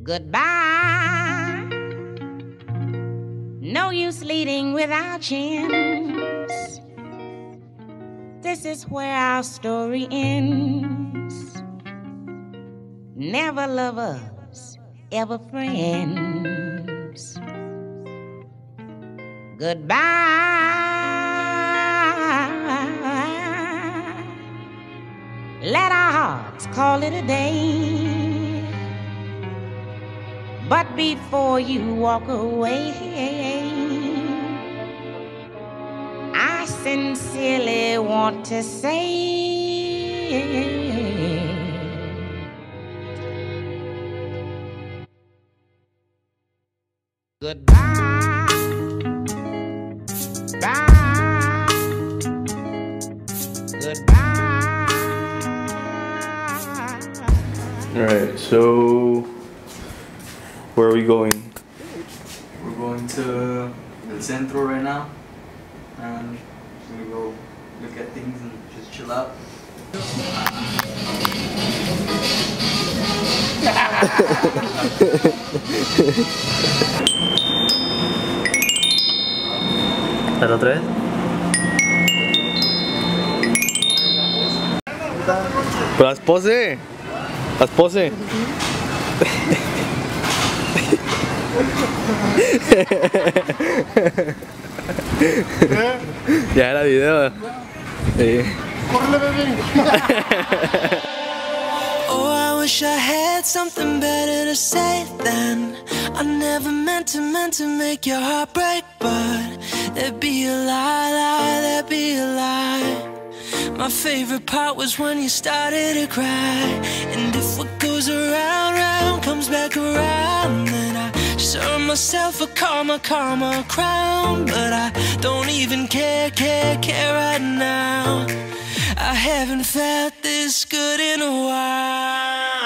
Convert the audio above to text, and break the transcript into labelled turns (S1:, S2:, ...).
S1: Goodbye. No use leading without chance. This is where our story ends. Never lovers, ever friends. Goodbye. Let our hearts call it a day. But before you walk away, I sincerely want to say goodbye. Bye. Goodbye.
S2: All right, so where are we going?
S3: We're going to El Centro right now, and we're gonna go look at things and just chill out.
S2: ¿La otra vez? Pero haz pose. Haz pose. Ya era video. Sí.
S4: Oh, I wish I had something better to say then. I never meant to make your heart break, but there'd be a lie, there'd be a lie. My favorite part was when you started to cry. And if what goes around, round comes back around, then I serve myself a karma crown. But I don't even care right now. I haven't felt this good in a while.